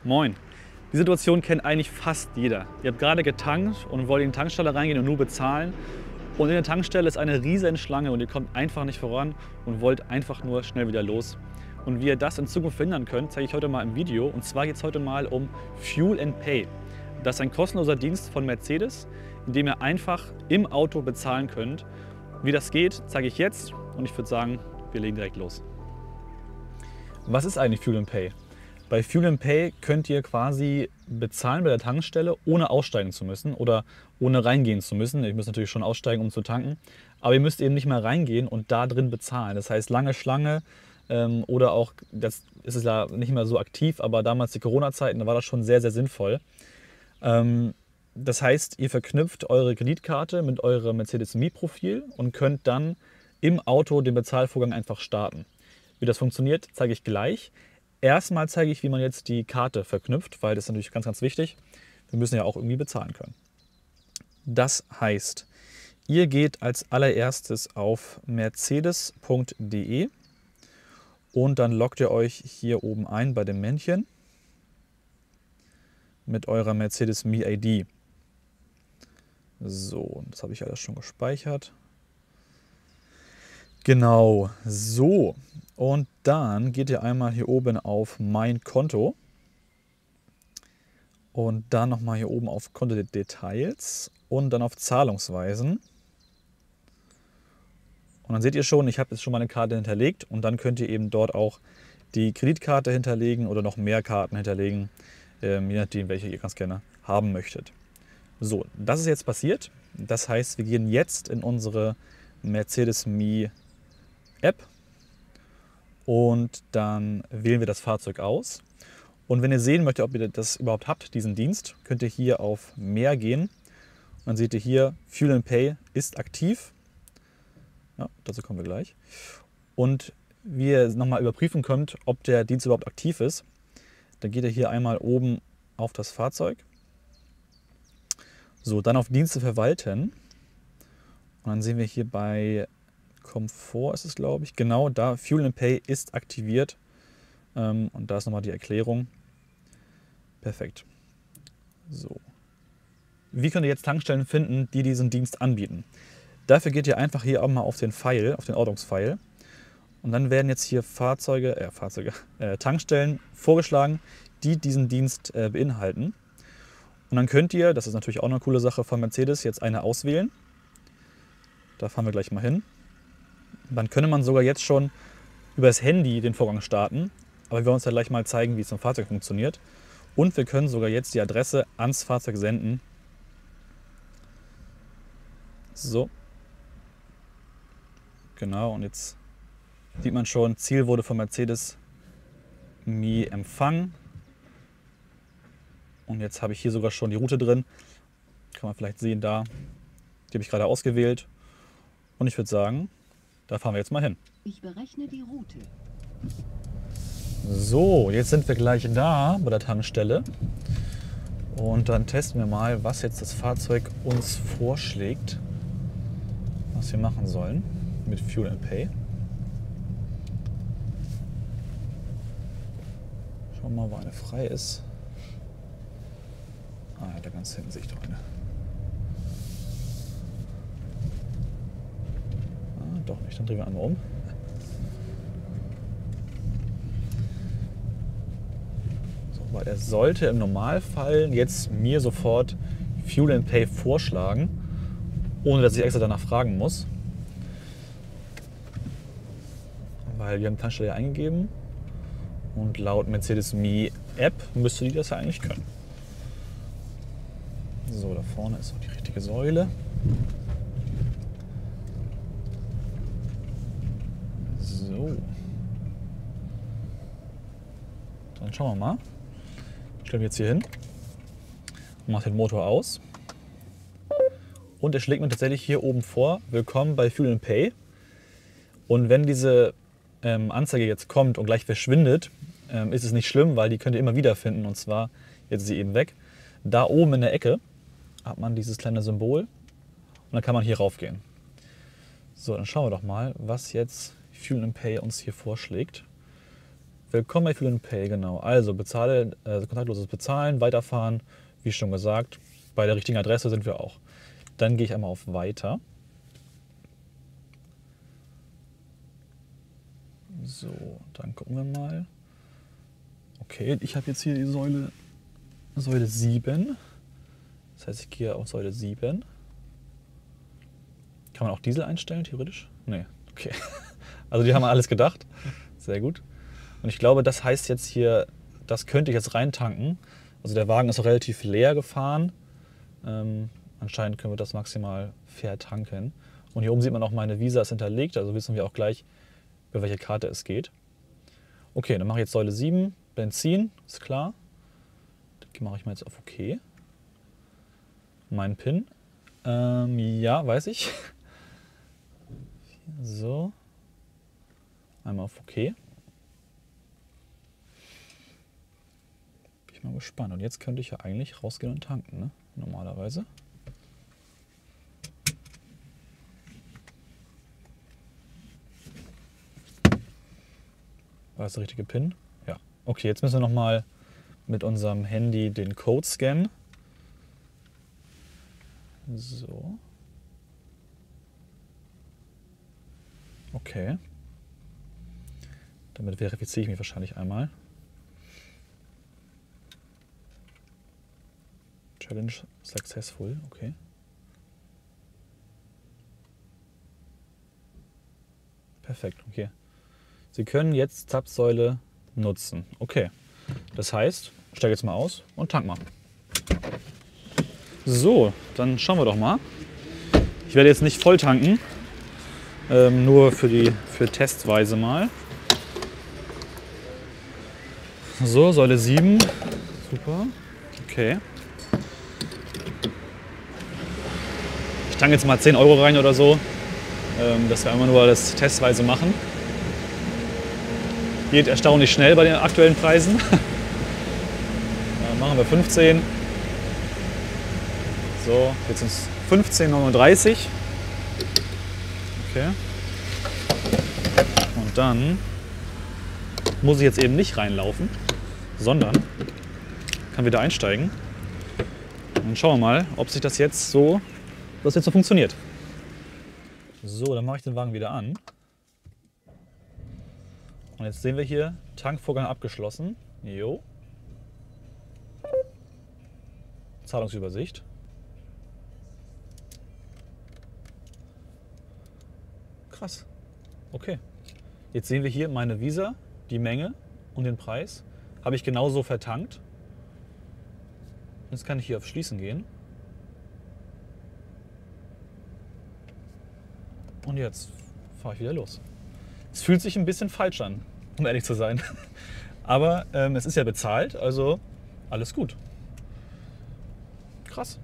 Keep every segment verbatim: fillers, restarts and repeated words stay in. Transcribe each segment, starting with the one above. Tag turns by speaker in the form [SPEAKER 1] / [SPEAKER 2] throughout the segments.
[SPEAKER 1] Moin. Die Situation kennt eigentlich fast jeder. Ihr habt gerade getankt und wollt in die Tankstelle reingehen und nur bezahlen. Und in der Tankstelle ist eine riesen Schlange und ihr kommt einfach nicht voran und wollt einfach nur schnell wieder los. Und wie ihr das in Zukunft verhindern könnt, zeige ich heute mal im Video. Und zwar geht es heute mal um Fuel and Pay. Das ist ein kostenloser Dienst von Mercedes, in dem ihr einfach im Auto bezahlen könnt. Wie das geht, zeige ich jetzt und ich würde sagen, wir legen direkt los. Was ist eigentlich Fuel and Pay? Bei Fuel and Pay könnt ihr quasi bezahlen bei der Tankstelle, ohne aussteigen zu müssen oder ohne reingehen zu müssen. Ihr müsst natürlich schon aussteigen, um zu tanken, aber ihr müsst eben nicht mehr reingehen und da drin bezahlen. Das heißt, lange Schlange ähm, oder auch, das ist es ja nicht mehr so aktiv, aber damals die Corona-Zeiten, da war das schon sehr, sehr sinnvoll. Ähm, das heißt, ihr verknüpft eure Kreditkarte mit eurem Mercedes-Me-Profil und könnt dann im Auto den Bezahlvorgang einfach starten. Wie das funktioniert, zeige ich gleich. Erstmal zeige ich, wie man jetzt die Karte verknüpft, weil das ist natürlich ganz, ganz wichtig. Wir müssen ja auch irgendwie bezahlen können. Das heißt, ihr geht als allererstes auf mercedes punkt de und dann loggt ihr euch hier oben ein bei dem Männchen mit eurer Mercedes-Me I D. So, das habe ich alles schon gespeichert. Genau, so. Und dann geht ihr einmal hier oben auf Mein Konto und dann nochmal hier oben auf Kontodetails und dann auf Zahlungsweisen. Und dann seht ihr schon, ich habe jetzt schon meine Karte hinterlegt und dann könnt ihr eben dort auch die Kreditkarte hinterlegen oder noch mehr Karten hinterlegen, ähm, je nachdem, welche ihr ganz gerne haben möchtet. So, das ist jetzt passiert. Das heißt, wir gehen jetzt in unsere Mercedes-Me App und dann wählen wir das Fahrzeug aus. Und wenn ihr sehen möchtet, ob ihr das überhaupt habt, diesen Dienst, könnt ihr hier auf Mehr gehen. Und dann seht ihr hier, Fuel and Pay ist aktiv. Ja, dazu kommen wir gleich. Und wie ihr nochmal überprüfen könnt, ob der Dienst überhaupt aktiv ist, dann geht ihr hier einmal oben auf das Fahrzeug. So, dann auf Dienste verwalten. Und dann sehen wir hier bei Komfort ist es, glaube ich. Genau, da Fuel and Pay ist aktiviert. Ähm, und da ist nochmal die Erklärung. Perfekt. So. Wie könnt ihr jetzt Tankstellen finden, die diesen Dienst anbieten? Dafür geht ihr einfach hier auch mal auf den Pfeil, auf den Ortungspfeil. Und dann werden jetzt hier Fahrzeuge, äh, Fahrzeuge, äh, Tankstellen vorgeschlagen, die diesen Dienst äh, beinhalten. Und dann könnt ihr, das ist natürlich auch eine coole Sache von Mercedes, jetzt eine auswählen. Da fahren wir gleich mal hin. Dann könnte man sogar jetzt schon über das Handy den Vorgang starten. Aber wir wollen uns ja gleich mal zeigen, wie es im Fahrzeug funktioniert. Und wir können sogar jetzt die Adresse ans Fahrzeug senden. So. Genau, und jetzt sieht man schon, Ziel wurde von Mercedes-Me empfangen. Und jetzt habe ich hier sogar schon die Route drin. Kann man vielleicht sehen, da. Die habe ich gerade ausgewählt. Und ich würde sagen, da fahren wir jetzt mal hin.
[SPEAKER 2] Ich berechne die Route.
[SPEAKER 1] So, jetzt sind wir gleich da bei der Tankstelle. Und dann testen wir mal, was jetzt das Fahrzeug uns vorschlägt, was wir machen sollen mit Fuel and Pay. Schauen wir mal, wo eine frei ist. Ah ja, da ganz hinten sehe ich doch eine. Doch nicht, dann drehen wir einmal um. So, weil er sollte im Normalfall jetzt mir sofort Fuel and Pay vorschlagen, ohne dass ich extra danach fragen muss. Weil wir haben die Tankstelle eingegeben und laut Mercedes-Me App müsste die das ja eigentlich können. So, da vorne ist auch die richtige Säule. So. Dann schauen wir mal. Ich stelle mich jetzt hier hin, mache den Motor aus und er schlägt mir tatsächlich hier oben vor, willkommen bei Fuel and Pay. Und wenn diese ähm, Anzeige jetzt kommt und gleich verschwindet, ähm, ist es nicht schlimm, weil die könnt ihr immer wieder finden. Und zwar, jetzt ist sie eben weg, da oben in der Ecke hat man dieses kleine Symbol und dann kann man hier raufgehen. So, dann schauen wir doch mal, was jetzt Fuel and Pay uns hier vorschlägt. Willkommen bei Fuel and Pay, genau. Also bezahle, äh, kontaktloses Bezahlen, weiterfahren, wie schon gesagt. Bei der richtigen Adresse sind wir auch. Dann gehe ich einmal auf Weiter. So, dann gucken wir mal. Okay, ich habe jetzt hier die Säule, Säule sieben. Das heißt, ich gehe auf Säule sieben. Kann man auch Diesel einstellen, theoretisch? Nee, okay. Also die haben alles gedacht. Sehr gut. Und ich glaube, das heißt jetzt hier, das könnte ich jetzt reintanken. Also der Wagen ist auch relativ leer gefahren. Ähm, anscheinend können wir das maximal vertanken. Und hier oben sieht man auch, meine Visa ist hinterlegt, also wissen wir auch gleich, über welche Karte es geht. Okay, dann mache ich jetzt Säule sieben, Benzin, ist klar. Die mache ich mal jetzt auf OK. Mein PIN. Ähm, ja, weiß ich. So. Einmal auf OK. Bin ich mal gespannt. Und jetzt könnte ich ja eigentlich rausgehen und tanken, ne? Normalerweise. War das der richtige PIN? Ja. Okay, jetzt müssen wir nochmal mit unserem Handy den Code scannen. So. Okay. Damit verifiziere ich mich wahrscheinlich einmal. Challenge successful, okay. Perfekt, okay. Sie können jetzt Zapfsäule nutzen. Okay. Das heißt, ich steige jetzt mal aus und tank mal. So, dann schauen wir doch mal. Ich werde jetzt nicht voll tanken, ähm, nur für die für testweise mal. So, Säule sieben. Super. Okay. Ich tanke jetzt mal zehn Euro rein oder so, ähm, dass wir einfach nur das testweise machen. Geht erstaunlich schnell bei den aktuellen Preisen. Dann machen wir fünfzehn. So, jetzt sind es fünfzehn neununddreißig. Okay. Und dann muss ich jetzt eben nicht reinlaufen, sondern kann wieder einsteigen. Und dann schauen wir mal, ob sich das jetzt so, das jetzt so funktioniert. So, dann mache ich den Wagen wieder an. Und jetzt sehen wir hier, Tankvorgang abgeschlossen. Jo. Zahlungsübersicht. Krass. Okay. Jetzt sehen wir hier meine Visa, die Menge und den Preis. Habe ich genauso vertankt. Jetzt kann ich hier auf Schließen gehen. Und jetzt fahre ich wieder los. Es fühlt sich ein bisschen falsch an, um ehrlich zu sein. Aber ähm, es ist ja bezahlt, also alles gut. Krass.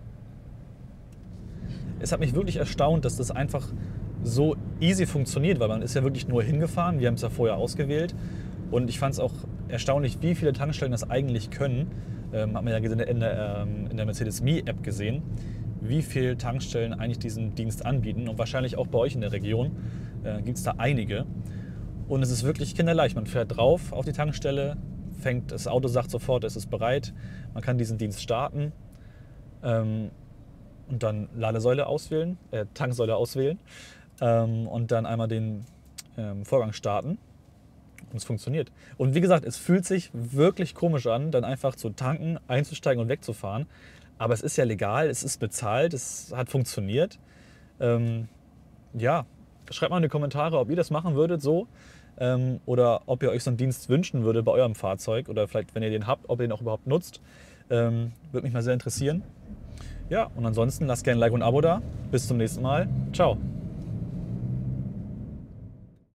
[SPEAKER 1] Es hat mich wirklich erstaunt, dass das einfach so easy funktioniert, weil man ist ja wirklich nur hingefahren. Wir haben es ja vorher ausgewählt. Und ich fand es auch erstaunlich, wie viele Tankstellen das eigentlich können. Ähm, hat man ja in der, ähm, in der Mercedes-Me-App gesehen, wie viele Tankstellen eigentlich diesen Dienst anbieten. Und wahrscheinlich auch bei euch in der Region äh, gibt es da einige. Und es ist wirklich kinderleicht. Man fährt drauf auf die Tankstelle, fängt, das Auto sagt sofort, es ist bereit. Man kann diesen Dienst starten ähm, und dann Ladesäule auswählen, äh, Tanksäule auswählen ähm, und dann einmal den ähm, Vorgang starten. Und es funktioniert. Und wie gesagt, es fühlt sich wirklich komisch an, dann einfach zu tanken, einzusteigen und wegzufahren. Aber es ist ja legal, es ist bezahlt, es hat funktioniert. Ähm, ja, schreibt mal in die Kommentare, ob ihr das machen würdet so ähm, oder ob ihr euch so einen Dienst wünschen würdet bei eurem Fahrzeug oder vielleicht, wenn ihr den habt, ob ihr den auch überhaupt nutzt. Ähm, würde mich mal sehr interessieren. Ja, und ansonsten lasst gerne ein Like und ein Abo da. Bis zum nächsten Mal. Ciao.